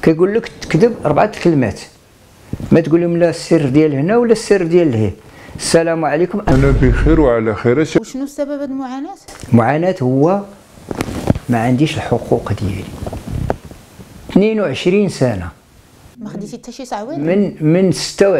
كيقول لك تكذب 4 كلمات، ما تقول لهم لا السر ديال هنا ولا السر ديال لهيه. السلام عليكم، انا بخير وعلى خير. وشنو سبب هذه المعاناه؟ المعاناه هو ما عنديش الحقوق ديالي. 22 سنه ما خديتي حتى شي صعوبه من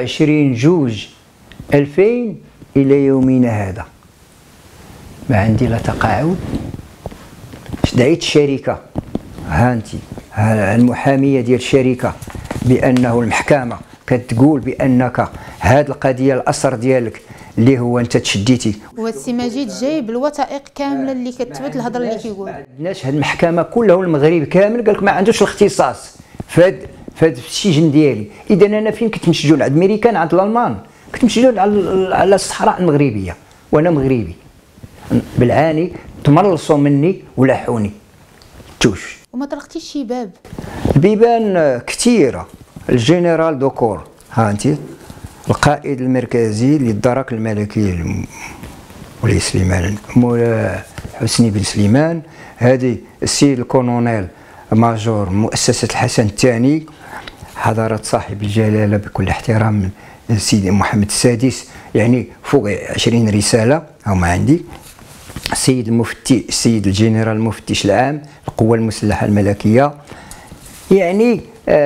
26/2/2000 الى يومنا هذا. ما عندي لا تقاعد. دعيت الشركه، ها انت المحاميه ديال الشركه بانه المحكمه كتقول بانك هاد القضيه الاثر ديالك اللي هو انت تشديتي. وهذا السي مجيد جايب الوثائق كامله اللي كتثبت الهضره اللي كيقول. ما عندناش هاد المحكمه كلها والمغرب كامل قال لك ما عندوش الاختصاص في هاد السجن ديالي. اذا انا فين كنت مسجون؟ عند الميريكان، عند الالمان، كنت مسجون على الصحراء المغربيه وانا مغربي. بالعاني تملصوا مني ولحوني توش. وما طرقتيش شي باب؟ البيبان كثيره. الجنرال دوكور، ها انت القائد المركزي للدرك الملكي مولاي سليمان، مولاي حسني بن سليمان. هذه السيد الكولونيل ماجور مؤسسة الحسن الثاني، حضرة صاحب الجلالة بكل احترام سيدي محمد السادس، يعني فوق 20 رسالة هما عندي. السيد المفتي، السيد الجنرال المفتش العام القوى المسلحة الملكية، يعني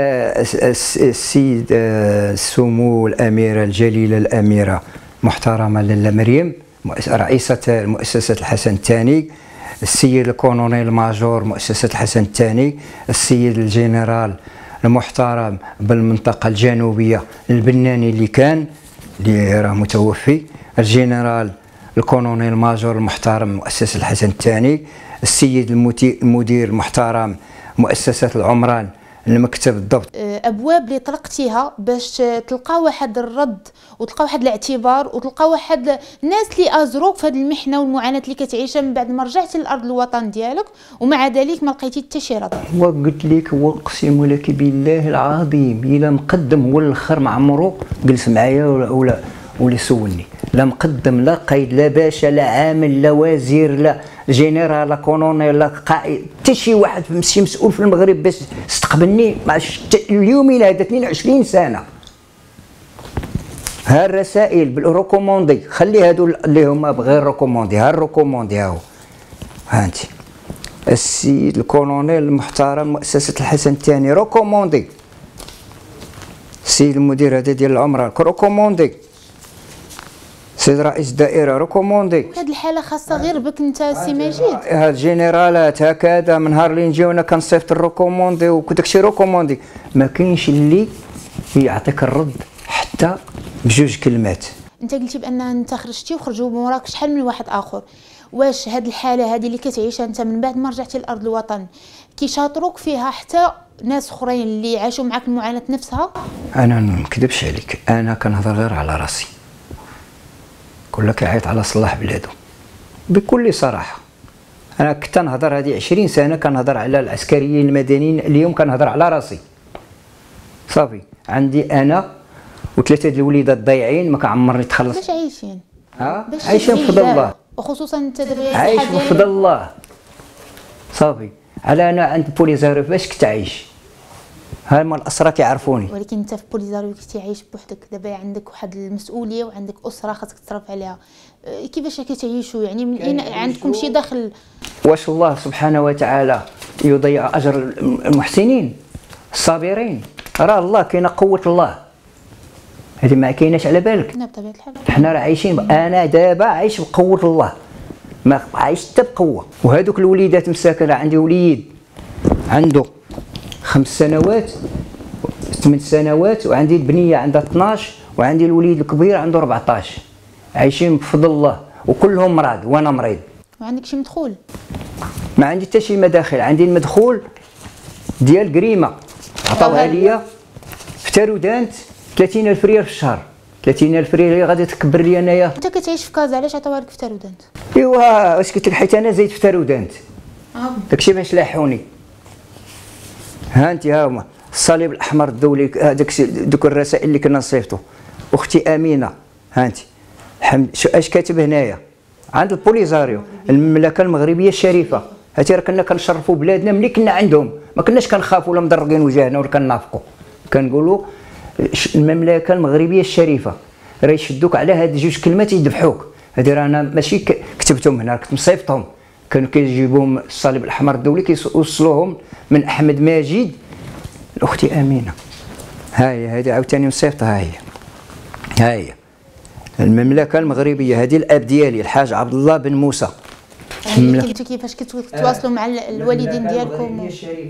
السيد السمو الأميرة الجليلة الأميرة محترمة لاله مريم رئيسة مؤسسة الحسن الثاني، السيد الكولونيل ماجور مؤسسة الحسن الثاني، السيد الجنرال المحترم بالمنطقة الجنوبية البناني اللي كان اللي راه متوفي، الجنرال الكولونيل ماجور المحترم مؤسسة الحسن الثاني، السيد المدير المحترم مؤسسة العمران المكتب الضبط. ابواب اللي طرقتيها باش تلقى واحد الرد وتلقى واحد الاعتبار وتلقى واحد الناس اللي ازروك في هذه المحنه والمعاناه اللي كتعيشها من بعد ما رجعتي لارض الوطن ديالك، ومع ذلك ما لقيتي حتى شي رد. وقلت لك واقسم لك بالله العظيم الا مقدم هو الاخر ما عمرو جلس معايا ولا سولني، لا مقدم لا قيد لا باشا لا عامل لا وزير لا جنرال لا كولونيل لا قائد، حتى شي واحد شي مسؤول في المغرب باش استقبلني اليوم الى هذا 22 سنه. ها الرسائل بالروكوموندي، خلي هادو اللي هما بغير روكوموندي، ها الروكوموندي هاهو، ها انت السيد الكولونيل المحترم مؤسسة الحسن الثاني روكوموندي، السيد المدير هذا ديال العمرة روكوموندي، سيد رئيس الدائرة روكوموندي. هاد الحالة خاصة غير بك انت سي مجيد؟ هاد الجنرالات هكذا من نهار اللي نجيو انا كنصيفط الروكوموندي وداكشي روكوموندي، ما كاينش اللي يعطيك الرد حتى بجوج كلمات. انت قلتي بان انت خرجتي وخرجوا من وراك شحال من واحد اخر، واش هاد الحالة هذه اللي كتعيشها انت من بعد ما رجعتي لارض الوطن كيشاطروك فيها حتى ناس اخرين اللي عاشوا معاك المعاناة نفسها؟ انا ما نكذبش عليك، انا كنهضر غير على راسي. كل كيعيط على صلاح بلادو بكل صراحه. انا كنت نهضر هذه 20 سنه كنهضر على العسكريين المدنيين، اليوم كنهضر على راسي. صافي عندي انا وثلاثه د الوليدات ضايعين ما كنعمرني تخلص. باش عايشين؟ عايشين بفضل الله، وخصوصا انت دابا عايش بفضل الله. صافي على انا عند بوليزاريو باش كنت عايش، هما الاسرى كيعرفوني. ولكن انت في بوليزاريو كنتي عايش بوحدك، دابا عندك واحد المسؤوليه وعندك اسره خاصك تصرف عليها، كيفاش كتعيشوا؟ يعني من اين عندكم شي دخل؟ واش الله سبحانه وتعالى يضيع اجر المحسنين الصابرين؟ راه الله كاينه قوه الله، هذه ما كايناش على بالك. بطبيعه الحال حنا راه عايشين، انا دابا عايش بقوه الله، ما عايش حتى بقوه. وهذوك الوليدات مساكن، راه عندي وليد عنده 5 سنوات 8 سنوات، وعندي البنيه عندها 12، وعندي الوليد الكبير عنده 14. عايشين بفضل الله وكلهم مرض وانا مريض. ما عندك شي مدخول؟ ما عندي حتى شي مداخل، عندي المدخول ديال قريمه عطاوها ليا في تارودانت 30,000 ريال في الشهر. 30,000 ريال اللي غادي تكبر لي انايا. انت كتعيش في كازا، علاش عطاوها لك في تارودانت؟ ايوا واش قلت لك؟ حيت انا زيد في تارودانت، داكشي باش لاحوني. ها انت ها هما الصليب الاحمر الدولي، هذاك دوك الرسائل اللي كنا نصيفطوا. اختي امينه ها انت اش كاتب هنايا عند البوليزاريو المملكه المغربيه الشريفه، هاتي راه كنا كنشرفوا بلادنا ملي كنا عندهم، ما كناش كنخافوا ولا مضرقين وجهنا ولا كنافقوا، كنقولوا المملكه المغربيه الشريفه، راه يشدوك على هاد جوج كلمات يذبحوك. هادي راه انا ماشي كتبتهم هنا، كنت مصيفطهم، كانوا كيجيبوهم الصليب الاحمر الدولي كيوصلوهم من احمد ماجد لاختي امينه. ها هي هذه عاوتاني مصيفطه، ها هي المملكه المغربيه، هذه الاب ديالي الحاج عبد الله بن موسى. كنتو كيفاش كتواصلوا مع الوالدين ديالكم؟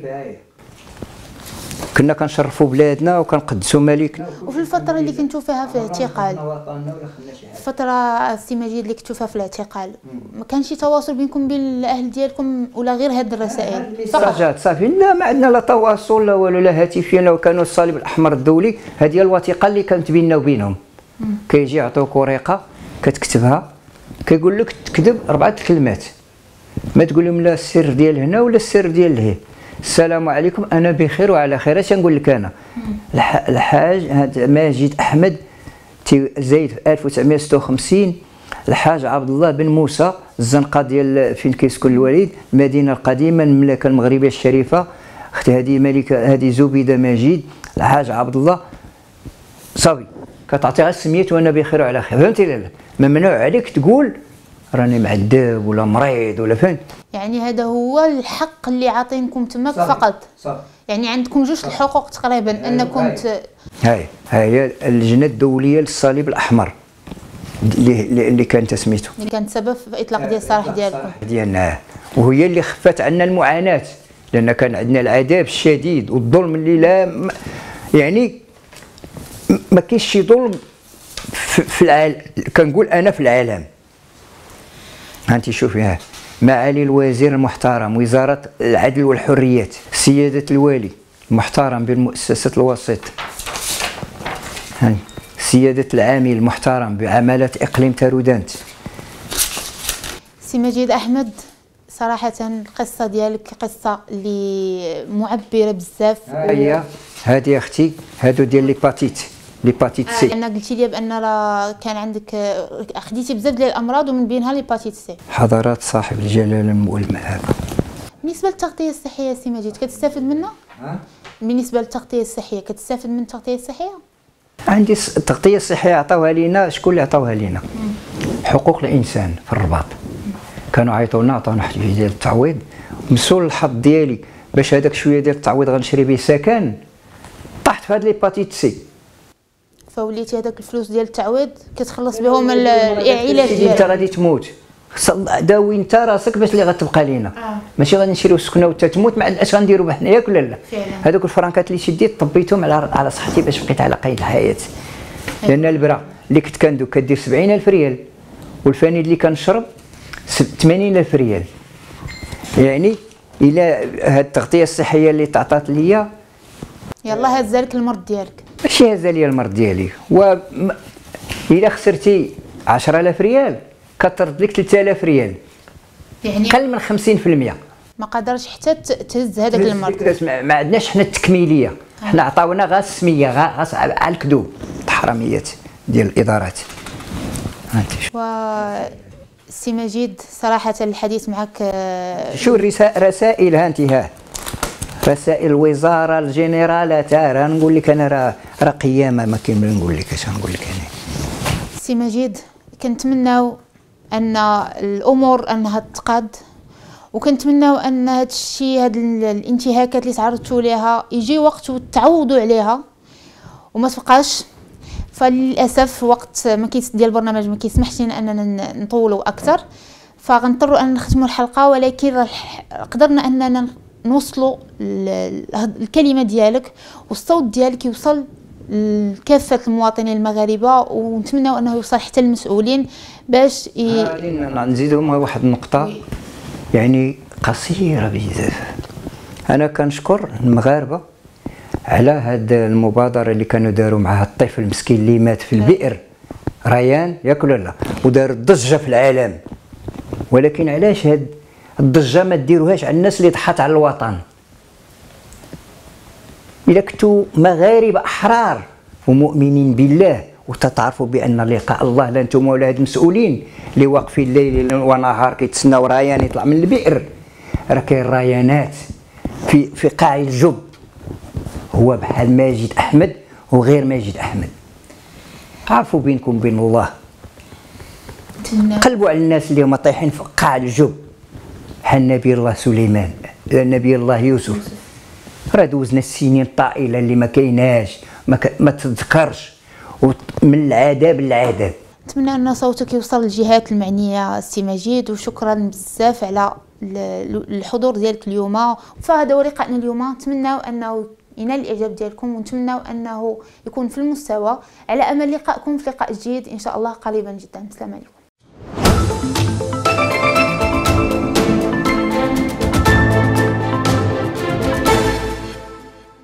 كنا كنشرفوا بلادنا وكنقدسوا ملكنا. وفي الفتره اللي كنتو فيها في الاعتقال، الفتره السي مجيد اللي كنتو فيها في الاعتقال، ما كانش شي تواصل بينكم بين الاهل ديالكم ولا غير هاد الرسائل فقط؟ صافي، لا ما عندنا لا تواصل لا والو، لا هاتفيا، وكانوا الصليب الاحمر الدولي هذه الوثيقه اللي كانت بيننا وبينهم. كيجي يعطوك ورقه كتكتبها، كيقول لك تكتب 4 كلمات، ما تقول لهم لا السر ديال هنا ولا السر ديال لهيه. السلام عليكم، انا بخير وعلى خير. اش نقول لك انا؟ الحاج ماجد احمد زايد في 1956، الحاج عبد الله بن موسى، الزنقه ديال فين كيسكن الوالد، المدينه القديمه، المملكه المغربيه الشريفه، اختي هذه ملكه، هذه زبيده ماجد، الحاج عبد الله. صافي، كتعطي غير سميت وانا بخير وعلى خير، فهمتي؟ لا ممنوع عليك تقول راني معذب ولا مريض ولا، فهمت؟ يعني هذا هو الحق اللي عاطينكم تماك فقط. صح. يعني عندكم جوج الحقوق تقريبا، انكم هاي اللجنه الدوليه للصليب الاحمر اللي كانت سميتو، اللي كانت سبب في اطلاق ديال السراح ديالكم ديالنا، وهي اللي خفت عنا المعاناه، لان كان عندنا العذاب الشديد والظلم اللي لا يعني ما كاينش شي ظلم في العالم، كنقول انا في العالم. هانتي شوفي، معالي الوزير المحترم وزارة العدل والحريات، سيادة الوالي المحترم بالمؤسسة الوسيط، سيادة العامل المحترم بعمالة إقليم تارودانت. سي مجيد أحمد، صراحة القصة ديالك قصة اللي معبرة بزاف. هذه أختي، هادو ديال ليباتيت سي. انا قلتي لي بان راه كان عندك خديتي بزاف ديال الامراض ومن بينها ليباتيت سي. حضرات صاحب الجلاله والمهابه. بالنسبه للتغطيه الصحيه سي مجيد كتستافد منها؟ بالنسبه للتغطيه الصحيه كتستافد من التغطيه الصحيه؟ عندي التغطيه الصحيه عطاوها لينا، شكون اللي عطاوها لينا؟ حقوق الانسان في الرباط. كانوا عيطونا عطاونا حاجه ديال التعويض، مسؤول الحظ ديالي باش هذاك شويه ديال التعويض غنشري به سكن، طحت في هاد ليباتيت سي. فوليتي هذاك الفلوس ديال التعويض كتخلص بهم العلاج ديالك. انت غادي تموت، داوي انت راسك باش اللي غتبقى لينا. ماشي غادي نشريو السكنه وانت تموت، ما اش غنديروا بحنا ياك ولا لا؟ هذوك الفرانكات اللي شديت طبيتهم على صحتي باش بقيت على قيد الحياه. لان البرا اللي كنت كندوك كدير 70,000 ريال، والفانيد اللي كنشرب 80,000 ريال. يعني الى هاد التغطيه الصحيه اللي تعطات ليا، يلاه هزالك المرض ديالك. ماشي هزا ليا المرض ديالي، إلا خسرتي 10,000 ريال كترد لك 3,000 ريال، يعني قل من 50%. ما قدرش حتى تهز هذاك المرض. ما عندناش حنا التكميليه، حنا عطاونا غير السميه، غير على الكذوب، الحراميات ديال الادارات. و سي مجيد صراحه الحديث معك شو رسائل ها رسائل الوزاره الجنرالات، راه نقول لك انا راه قيامه، ما كاين ما نقول لك اش نقول لك انا. سي مجيد كنتمناو ان الامور انها تقاد، وكنتمناو ان هذا الشيء، هاد الانتهاكات اللي تعرضتوا ليها يجي وقت وتعوضوا عليها وما تبقاش. فللاسف وقت ما ديال البرنامج ما كيسمحش لنا اننا نطولوا اكثر، فغنضطروا ان نختموا الحلقه، ولكن قدرنا اننا نوصلوا الكلمه ديالك والصوت ديالك يوصل لكافه المواطنين المغاربه، ونتمنوا انه يوصل حتى المسؤولين باش نزيدهم واحد النقطه يعني قصيره بزاف. انا كنشكر المغاربه على هاد المبادره اللي كانوا داروا مع هاد الطفل المسكين اللي مات في البئر ريان، ياك ولا لا؟ ودار ضجه في العالم، ولكن علاش هاد الضجه ما ديروهاش على الناس اللي ضحات على الوطن؟ الا كنتوا مغاربه احرار ومؤمنين بالله وتتعرفوا بان لقاء الله، لا انتم ولا هاد المسؤولين اللي واقفين ليل ونهار كيتسناو ريان يطلع من البئر، راه كاين ريانات في قاع الجب، هو بحال ماجد احمد وغير ماجد احمد. عرفوا بينكم وبين الله، قلبوا على الناس اللي هما طايحين في قاع الجب بحال نبي الله سليمان، نبي الله يوسف. راه دوزنا السنين الطائله اللي ما كايناش، ما تذكرش، من العذاب للعذاب. نتمنى ان صوتك يوصل للجهات المعنيه السي مجيد، وشكرا بزاف على الحضور ديالك اليوم. فهذا هو لقائنا اليوم، نتمنى انه ينال الاعجاب ديالكم، ونتمنى انه يكون في المستوى، على امل لقائكم في لقاء جديد ان شاء الله قريبا جدا. السلام عليكم.